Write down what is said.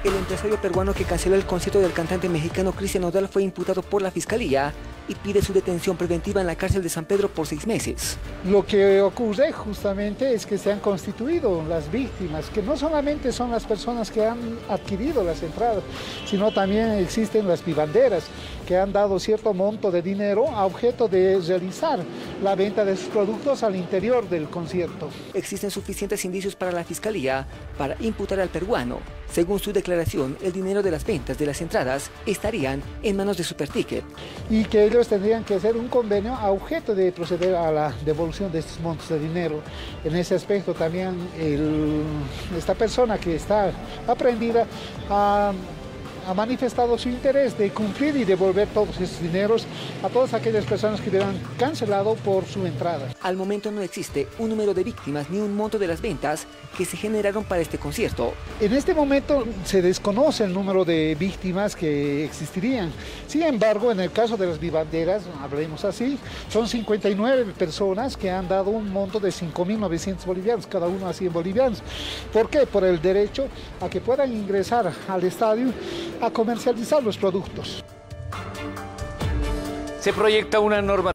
El empresario peruano que canceló el concierto del cantante mexicano Cristian Nodal fue imputado por la Fiscalía y pide su detención preventiva en la cárcel de San Pedro por 6 meses. Lo que ocurre justamente es que se han constituido las víctimas, que no solamente son las personas que han adquirido las entradas, sino también existen las vivanderas que han dado cierto monto de dinero a objeto de realizar la venta de sus productos al interior del concierto. Existen suficientes indicios para la Fiscalía para imputar al peruano. Según su declaración, el dinero de las ventas de las entradas estarían en manos de Superticket. Y que ellos tendrían que hacer un convenio a objeto de proceder a la devolución de estos montos de dinero. En ese aspecto también esta persona que está aprehendida ha manifestado su interés de cumplir y devolver todos esos dineros a todas aquellas personas que hubieran cancelado por su entrada. Al momento no existe un número de víctimas ni un monto de las ventas que se generaron para este concierto. En este momento se desconoce el número de víctimas que existirían. Sin embargo, en el caso de las vivanderas, hablemos así, son 59 personas que han dado un monto de 5.900 bolivianos, cada uno a 100 bolivianos. ¿Por qué? Por el derecho a que puedan ingresar al estadio a comercializar los productos. Se proyecta una norma